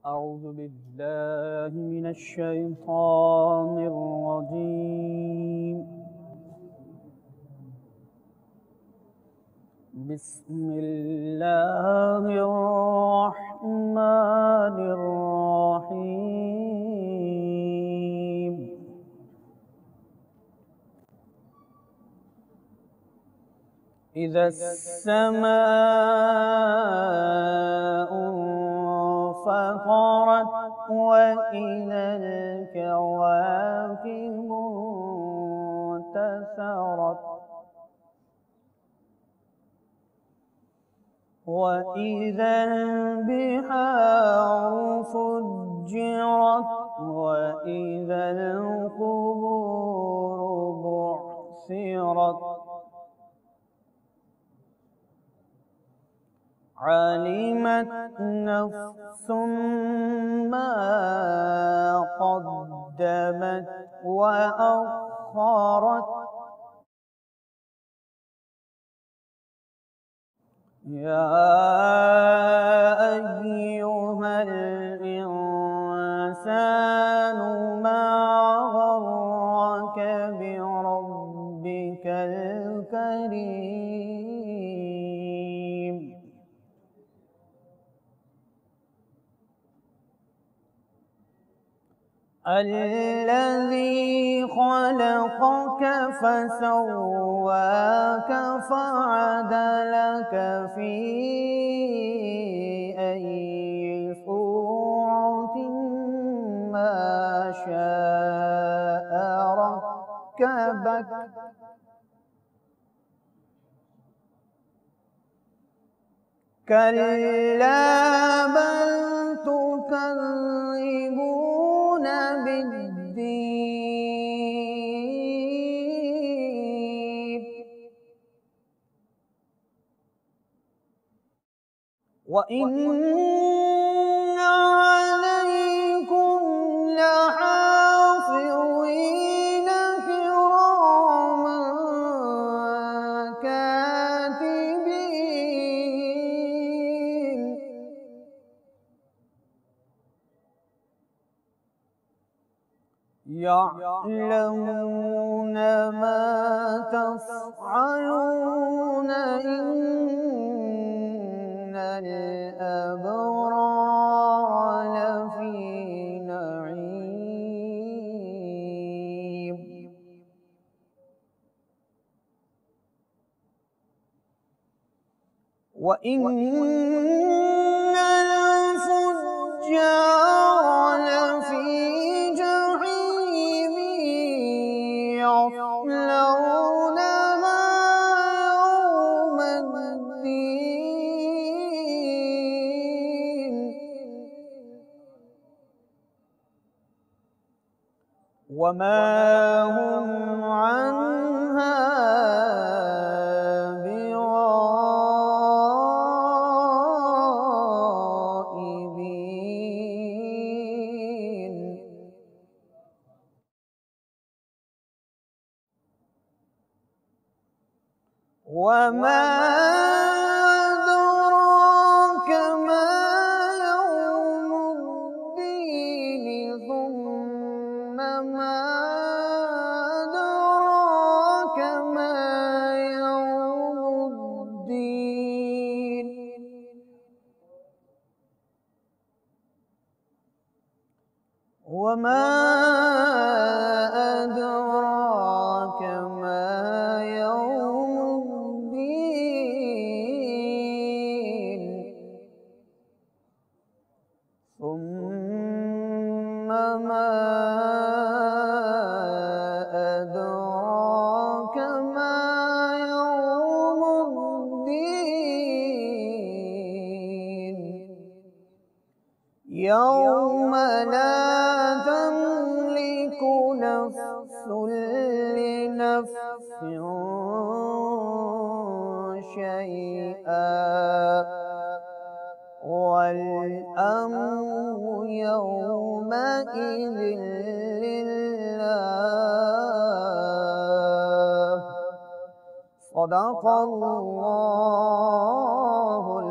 أعوذ بالله من الشيطان الرجيم. بسم الله الرحمن الرحيم. إذا السماء انفطرت وإذا الكواكب انتثرت وإذا البحار فجرت وإذا القبور بعثرت علمت نفس ما قدمت وأخرت يا أيها الإنسان ما غرك بربك الكريم الذي خلقك فسواك فعدلك في أي صورة ما شاء ركبك كلا بل تكذبون بالدين وإن عليكم لحافظين كراما كاتبين يعلمون ما تفعلون إن الأبرار لفي نعيم وإن الفجار لفي جحيم يصلونها يوم الدين وما هم عنها بغائبين وما أدراك ما يوم الدين ثم ما أدراك ما يوم الدين وما أدراك ما يوم الدين ثم ما أدراك ما يوم الدين يوم لا تملك نفس لنفس شيئا والأمر يومئذ لله صدق الله